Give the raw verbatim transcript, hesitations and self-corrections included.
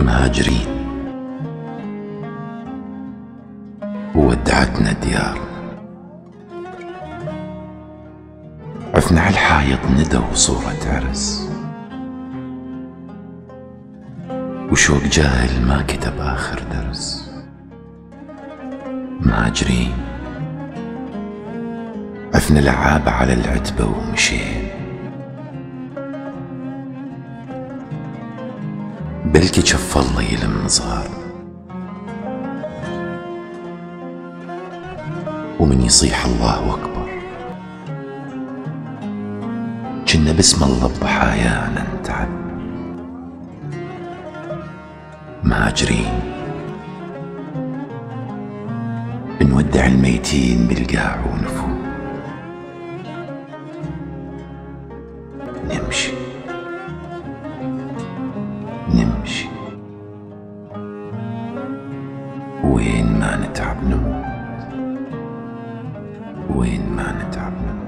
مهاجرين وودعتنا ديارنا، عفنا على الحايط ندى وصورة عرس، وشوق جاهل ما كتب آخر درس. مهاجرين عفنا لعاب على العتبة ومشينا، بلكي شف الله يلم نصارنا، ومن يصيح الله أكبر جنا باسم الله بضحايانا نتعب. مهاجرين بنودع الميتين بالقاع ونفوق، نمشي نمشي وين ما نتعب نموت، وين ما نتعب نموت.